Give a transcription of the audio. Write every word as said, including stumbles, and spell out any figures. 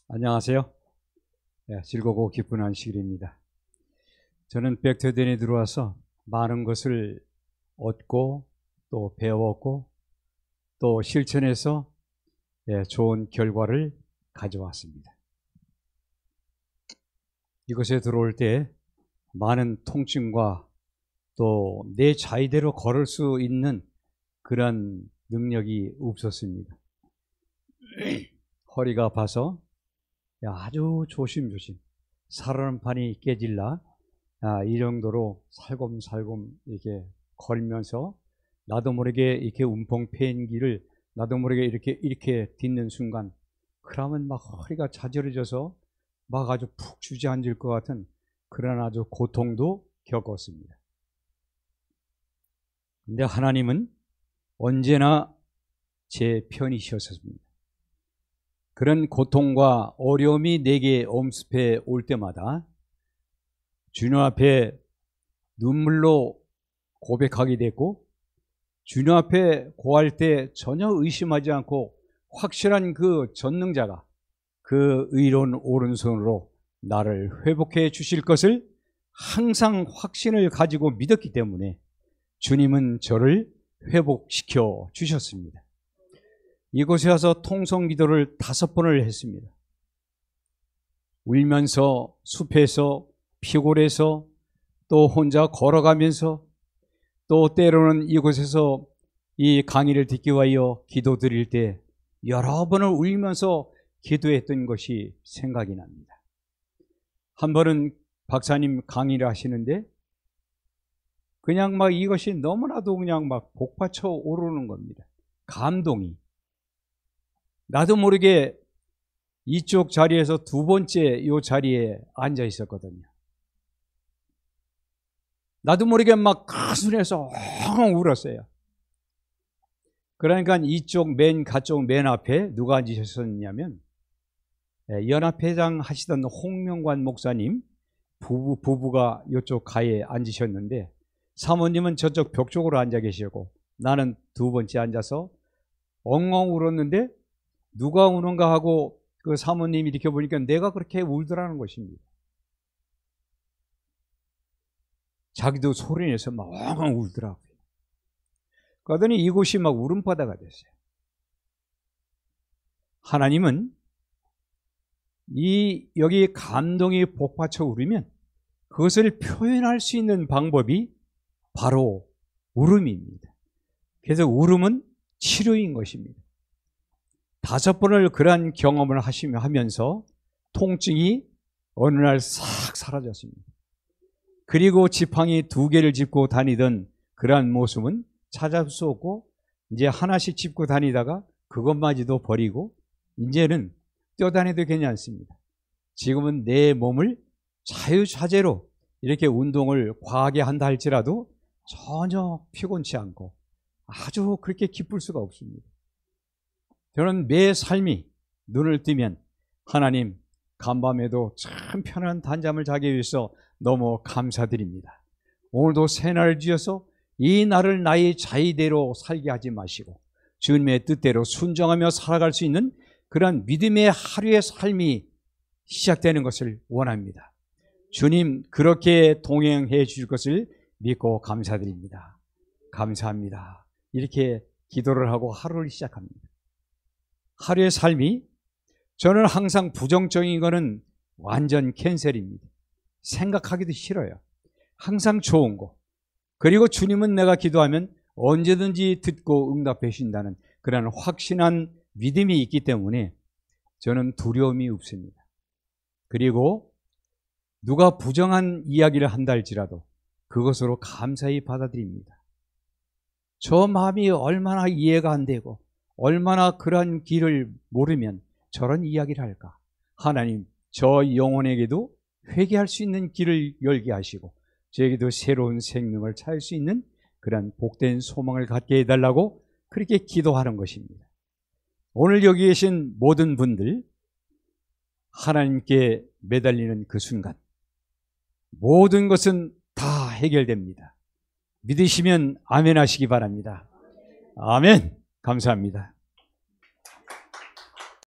안녕하세요. 네, 즐거고 기쁜 안식일입니다. 저는 백터덴에 들어와서 많은 것을 얻고 또 배웠고 또 실천해서 네, 좋은 결과를 가져왔습니다. 이곳에 들어올 때 많은 통증과 또 내 자의대로 걸을 수 있는 그런 능력이 없었습니다. 허리가 아파서 아주 조심조심 살얼음판이 깨질라 아, 이 정도로 살곰살곰 이렇게 걸면서 나도 모르게 이렇게 움펑팬기를 나도 모르게 이렇게 이렇게 딛는 순간 그러면 막 허리가 자절해져서 막 아주 푹 주저앉을 것 같은 그런 아주 고통도 겪었습니다. 근데 하나님은 언제나 제 편이셨습니다. 그런 고통과 어려움이 내게 엄습해 올 때마다 주님 앞에 눈물로 고백하게 됐고 주님 앞에 고할 때 전혀 의심하지 않고 확실한 그 전능자가 그 의로운 오른손으로 나를 회복해 주실 것을 항상 확신을 가지고 믿었기 때문에 주님은 저를 회복시켜 주셨습니다. 이곳에 와서 통성기도를 다섯 번을 했습니다. 울면서 숲에서 피골에서 또 혼자 걸어가면서 또 때로는 이곳에서 이 강의를 듣기 위하여 기도 드릴 때 여러 번을 울면서 기도했던 것이 생각이 납니다. 한 번은 박사님 강의를 하시는데 그냥 막 이것이 너무나도 그냥 막 복받쳐 오르는 겁니다. 감동이. 나도 모르게 이쪽 자리에서 두 번째 이 자리에 앉아 있었거든요. 나도 모르게 막 가슴에서 엉엉 울었어요. 그러니까 이쪽 맨 가쪽 맨 앞에 누가 앉으셨었냐면 연합회장 하시던 홍명관 목사님 부부, 부부가 이쪽 가에 앉으셨는데 사모님은 저쪽 벽 쪽으로 앉아 계시고 나는 두 번째 앉아서 엉엉 울었는데 누가 우는가 하고 그 사모님이 이렇게 보니까 내가 그렇게 울더라는 것입니다. 자기도 소리내서 막 엉엉 울더라고요. 그러더니 이곳이 막 울음바다가 됐어요. 하나님은 이 여기 감동이 복받쳐 울으면 그것을 표현할 수 있는 방법이 바로 울음입니다. 그래서 울음은 치료인 것입니다. 다섯 번을 그러한 경험을 하시며 하면서 통증이 어느 날 싹 사라졌습니다. 그리고 지팡이 두 개를 짚고 다니던 그러한 모습은 찾아볼 수 없고 이제 하나씩 짚고 다니다가 그것마저도 버리고 이제는 뛰어다녀도 괜찮습니다. 지금은 내 몸을 자유자재로 이렇게 운동을 과하게 한다 할지라도 전혀 피곤치 않고 아주 그렇게 기쁠 수가 없습니다. 저는 매 삶이 눈을 뜨면 하나님 간밤에도 참 편안한 단잠을 자기 위해서 너무 감사드립니다. 오늘도 새날을 주셔서 이 날을 나의 자의대로 살게 하지 마시고 주님의 뜻대로 순종하며 살아갈 수 있는 그런 믿음의 하루의 삶이 시작되는 것을 원합니다. 주님 그렇게 동행해 주실 것을 믿고 감사드립니다. 감사합니다. 이렇게 기도를 하고 하루를 시작합니다. 하루의 삶이 저는 항상 부정적인 거는 완전 캔슬입니다. 생각하기도 싫어요. 항상 좋은 거. 그리고 주님은 내가 기도하면 언제든지 듣고 응답해 주신다는 그런 확신한 믿음이 있기 때문에 저는 두려움이 없습니다. 그리고 누가 부정한 이야기를 한다 할지라도 그것으로 감사히 받아들입니다. 저 마음이 얼마나 이해가 안 되고 얼마나 그런 길을 모르면 저런 이야기를 할까? 하나님, 저 영혼에게도 회개할 수 있는 길을 열게 하시고 저에게도 새로운 생명을 찾을 수 있는 그런 복된 소망을 갖게 해달라고 그렇게 기도하는 것입니다. 오늘 여기 계신 모든 분들 하나님께 매달리는 그 순간 모든 것은 다 해결됩니다. 믿으시면 아멘 하시기 바랍니다. 아멘. 감사합니다.